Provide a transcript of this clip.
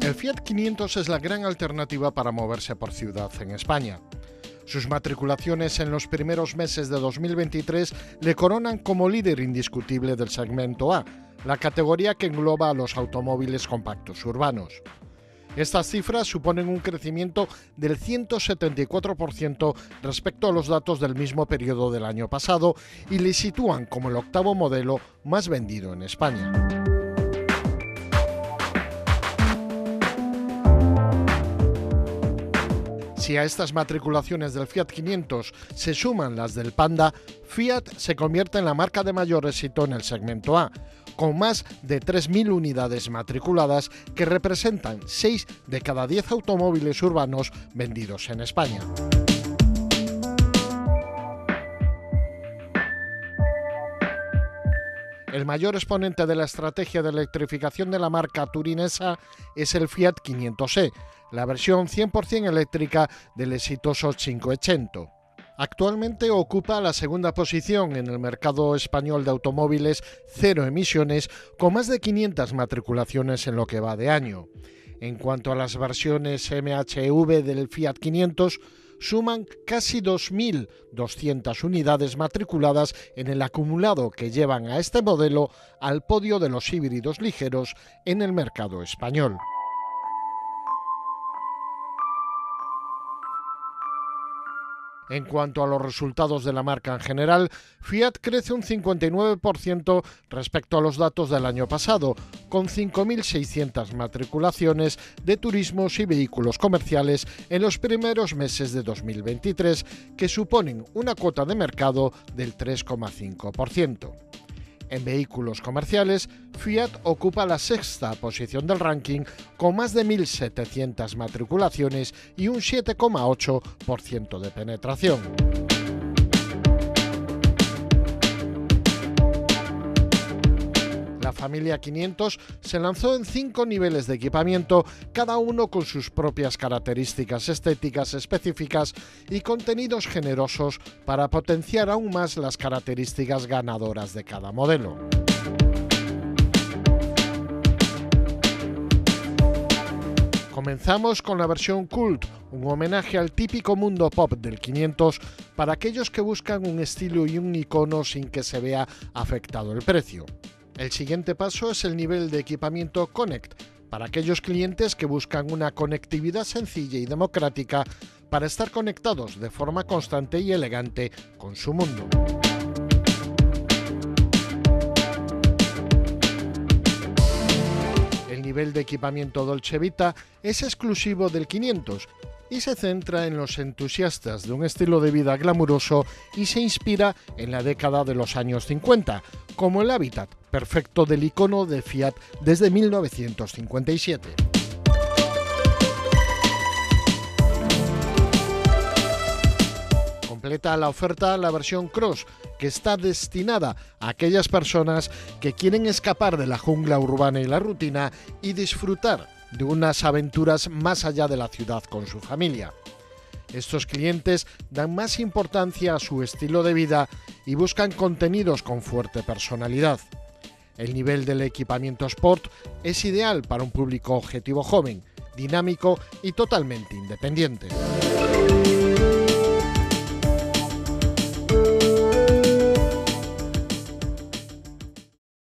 El Fiat 500 es la gran alternativa para moverse por ciudad en España. Sus matriculaciones en los primeros meses de 2023 le coronan como líder indiscutible del segmento A, la categoría que engloba a los automóviles compactos urbanos. Estas cifras suponen un crecimiento del 174% respecto a los datos del mismo periodo del año pasado y le sitúan como el octavo modelo más vendido en España. Si a estas matriculaciones del Fiat 500 se suman las del Panda, Fiat se convierte en la marca de mayor éxito en el segmento A, con más de 3.000 unidades matriculadas que representan 6 de cada 10 automóviles urbanos vendidos en España. El mayor exponente de la estrategia de electrificación de la marca turinesa es el Fiat 500e, la versión 100% eléctrica del exitoso 500. Actualmente ocupa la segunda posición en el mercado español de automóviles cero emisiones, con más de 500 matriculaciones en lo que va de año. En cuanto a las versiones MHEV del Fiat 500, suman casi 2.200 unidades matriculadas en el acumulado que llevan a este modelo al podio de los híbridos ligeros en el mercado español. En cuanto a los resultados de la marca en general, Fiat crece un 59% respecto a los datos del año pasado, con 5.600 matriculaciones de turismos y vehículos comerciales en los primeros meses de 2023, que suponen una cuota de mercado del 3,5%. En vehículos comerciales, Fiat ocupa la sexta posición del ranking con más de 1.700 matriculaciones y un 7,8% de penetración. La familia 500 se lanzó en 5 niveles de equipamiento, cada uno con sus propias características estéticas específicas y contenidos generosos para potenciar aún más las características ganadoras de cada modelo. Comenzamos con la versión Cult, un homenaje al típico mundo pop del 500 para aquellos que buscan un estilo y un icono sin que se vea afectado el precio. El siguiente paso es el nivel de equipamiento Connect, para aquellos clientes que buscan una conectividad sencilla y democrática para estar conectados de forma constante y elegante con su mundo. El nivel de equipamiento Dolce Vita es exclusivo del 500 y se centra en los entusiastas de un estilo de vida glamuroso y se inspira en la década de los años 50, como el hábitat perfecto del icono de Fiat desde 1957. Completa la oferta la versión Cross, que está destinada a aquellas personas que quieren escapar de la jungla urbana y la rutina y disfrutar de unas aventuras más allá de la ciudad con su familia. Estos clientes dan más importancia a su estilo de vida y buscan contenidos con fuerte personalidad. El nivel del equipamiento Sport es ideal para un público objetivo joven, dinámico y totalmente independiente.